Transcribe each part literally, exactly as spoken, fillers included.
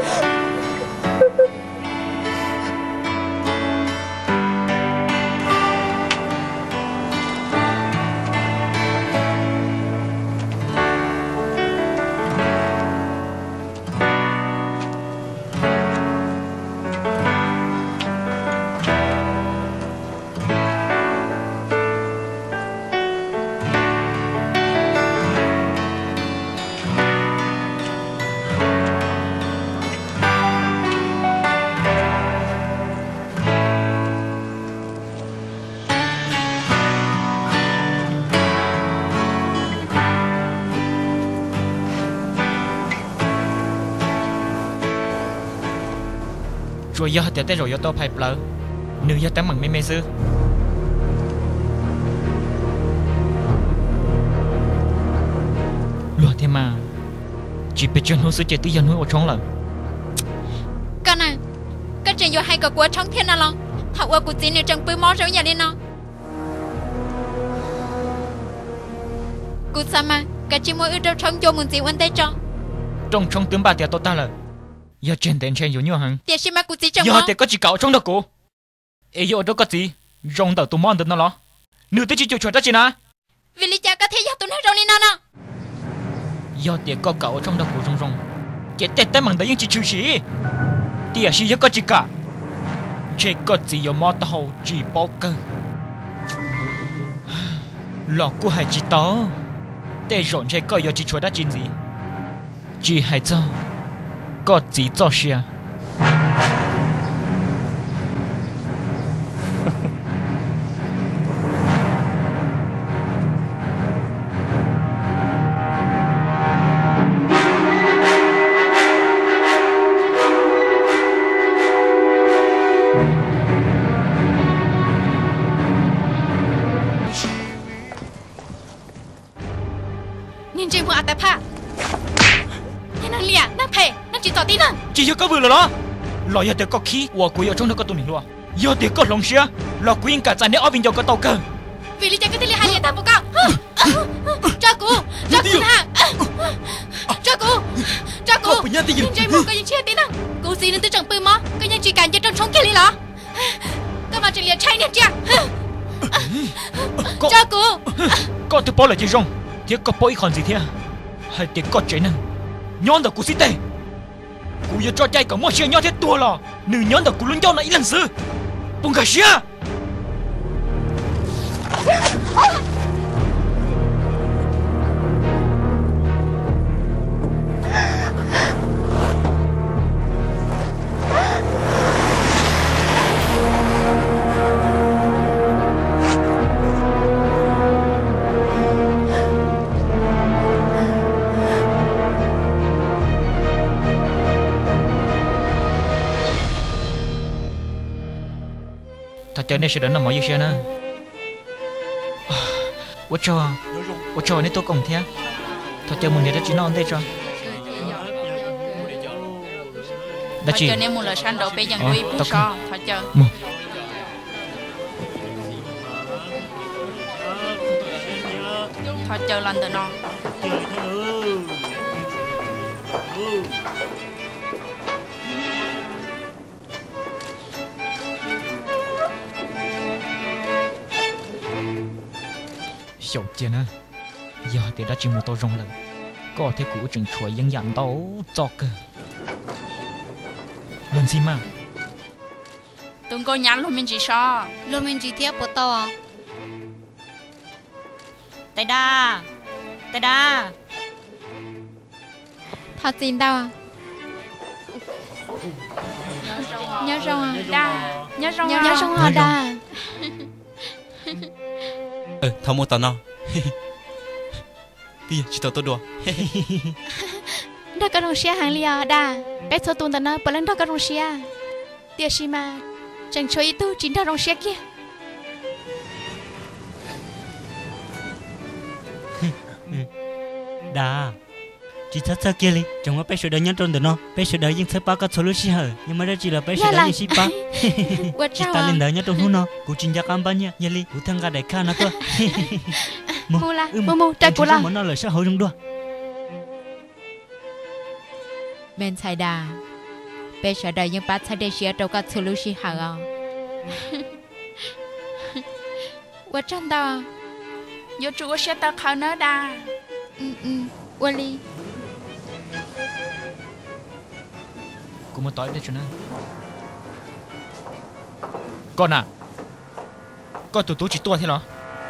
rồi giờ thì tới rồi giờ tôi phải lỡ nếu giờ tấm bằng mê mê sư lúa thế mà chỉ biết chuyện hôn sự chỉ tư dân hôn ở trong lận cái này cái chuyện giờ hay có quá trong thiên nào lòng thảo qua của chị này chẳng bự mó rồi nhà đi nó cụ sao mà cái chuyện mỗi ưu trong trong cho mình chị quan tay cho trong trong tướng bà thì tôi ta là giờ trên tên trên nhiều nhiều hả tiền xin mà cụ chị trong giờ thì có chỉ cạo trong đó cô ấy giờ đâu có gì rong đầu tụi món được nó lo nửa tới chỉ chịu chuyện đó chị nè vì lý cha có thể giờ tụi nó rong đi nào nào giờ thì có cạo trong đó cô rong rong cái tết tết bằng đấy những chị chịu gì tiền chỉ giờ có chỉ cả chỉ có gì giờ mót tàu chỉ bao cơ lọ cô hay chỉ to để rộn chơi có giờ chỉ chuyện đó chuyện gì chỉ hay cho có gì做事啊 nhìn trên bộ áoผ้านั่นเลียนั่นเพนั่นจีต่อตีนั่น chỉ có vừa rồi đó lọ giờ thì có khí của quý ở trong đó có tụi mình luôn giờ thì có lòng xia lọ quý cả trái này ở bên trong có tàu cơ vì lý cha cái thứ hai liệt thằng bố cao cha cô cha cô ha cha cô cha cô nhìn trên bộ cái những chia tíนั่นcô xí nên tôi chẳng bự mó cái những chỉ cảnh cho trong sống kia đi lọ các bạn chỉ liệt chay nè cha cha cô có từ bao là chỉ rong thì có bao ít còn gì thế hay thì có trái năng nhón được cú xí tê cú giờ cho chạy cả mọi chuyện nhón thế tua lò nữ nhón được cú luôn nhau này lần xưa bung cả xia thật này sẽ đến nằm ở dưới xe nữa, tôi cho, tôi cho nên tôi cùng thế, thật chơi mình để chỉ non đây cho, thật chơi nên một lời san đầu bây giờ tôi bút so, thật chơi, thật chơi lần từ non. hiểu chưa nè giờ thì đã chỉ một tô rong lần có thể cũ chừng chuối dân dặn tấu cho cơ lần gì mà đừng có nhắn luôn mình chỉ so luôn mình chỉ tiếp bộ to tay đa tay đa thật xin đâu nhớ rong à đa nhớ rong nhớ rong à đa ờ thằng mua tao nào bây giờ chỉ tao tôi đùa đó cái rong xia hàng lia đa bé số tuần tao nó bữa lên đó cái rong xia tiệt xí mà chẳng chơi tu chính đó rong xia kia đa chỉ thật thật kia đi chẳng có bé sửa đời nhân trong đó nó bé sửa đời nhưng thấy ba cái số lượng xí hở nhưng mà đây chỉ là bé sửa đời như xí ba chỉ ta lên đời nhân trong hôn nó cũng chính giác ăn bao nhiêu nhỉ li cũng thằng gà đại ca nó cơ mua la mua mua trái của la món nó là xã hội trong đua bên sai đà bé sợ đời nhưng bắt sai để xia đâu có solution hả à Ủa chân tao Yo chú sẽ tao khảo nó đà Ừ ừ Ủa li Cô muốn tối đây cho nó Con à Con tụi tôi chỉ tua thế nào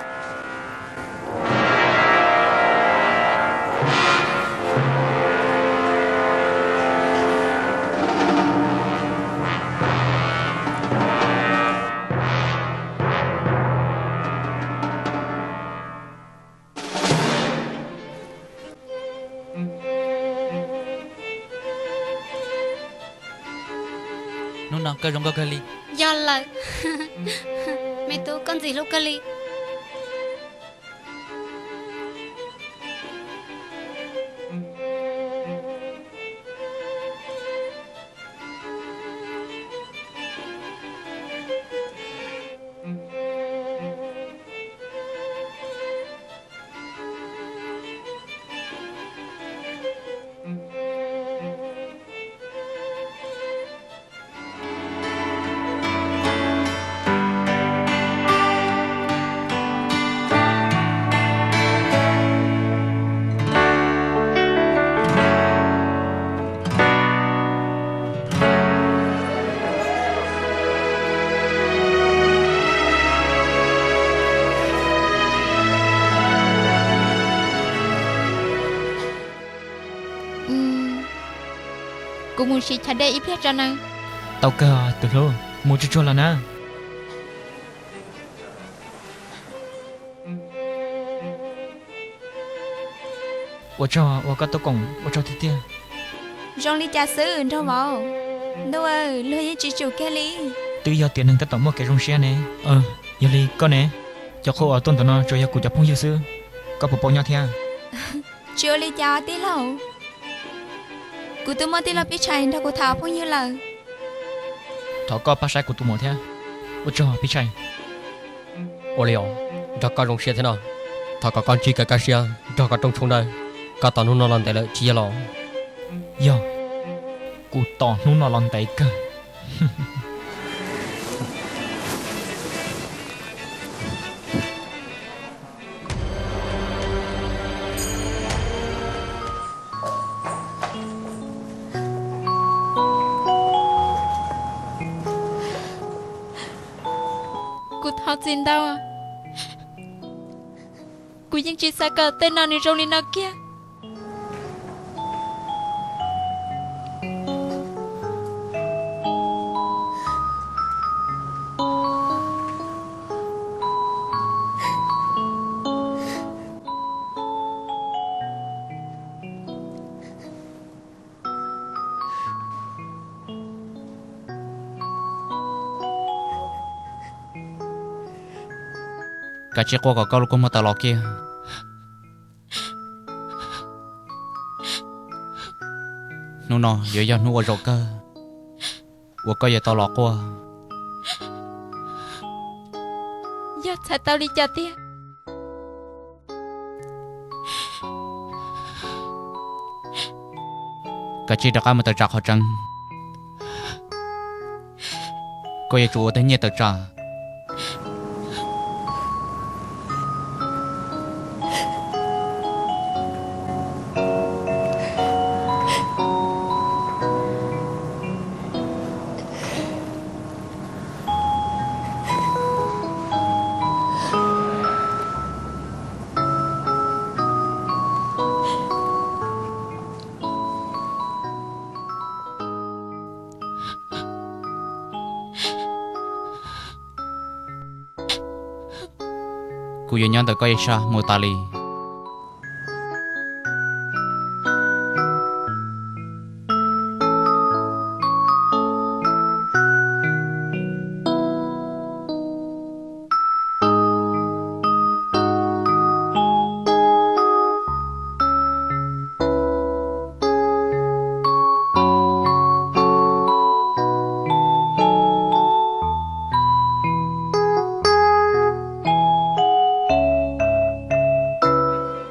Nó nào cái rong cái ly. Do là mẹ tôi con gì lúc cái ly. Cô muốn xí chả để ít biết ra nè. Tao cả từ lâu muốn cho cho là nè. Tôi cho, tôi có tôi cũng, tôi cho thế kia. Rong li cha sư đâu vào. Đâu ơi, lôi chỉ chủ cái lý. Từ giờ tiền đừng tất tổng một cái rong xe này. Ờ, giờ li con này, cho cô ở tuần tuần nó cho giờ cụ chập phong yêu sư, có bộ bao nhiêu thế? Chưa li cha tí lâu. Cụ tôi mới tí là biết chạy, đâu cụ thảo phong như là. Thảo có ba sai của tụi mày thế? Tôi cho biết chạy. Ô liều, cho con rong xe thế nào? Thảo có con chi cái cái xe, cho con trong trong đây. Cả tao nó làm tại là chia lò. Yo, cụ tao nó làm tại cơ. Cụ thảo xin đâu à? Cụยังchỉ sợ cờ tên nào này rong li nào kia. Cả chiếc qua cả câu cũng mà tao lọ kia. Nó nó giờ giờ nó qua rồi cơ. Qua coi giờ tao lọ qua. Giờ sao tao đi chợ tia? Cả chiếc đặc mà tao trả họ trăng. Coi giờ chủ thấy nhẹ tao trả. Cô yêu nhau từ coi xa mua tali.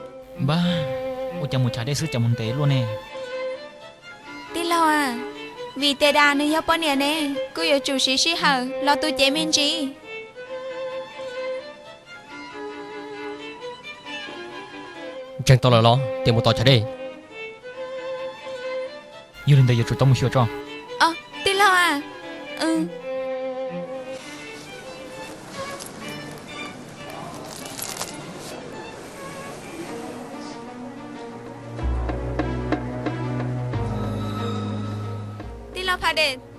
Ba, ôi chồng một trái đây sư chồng một té luôn nè. Tí lâu à? vì tê đà nên nhớ bọn nè nè cứ giờ chủ sĩ sĩ hở lo tôi chế mình gì chẳng tao là lo tiền một tỏi trả đi yêu lên đây giờ chủ tông một chiều cho ờ tí lo à ừ tí lo phá đệt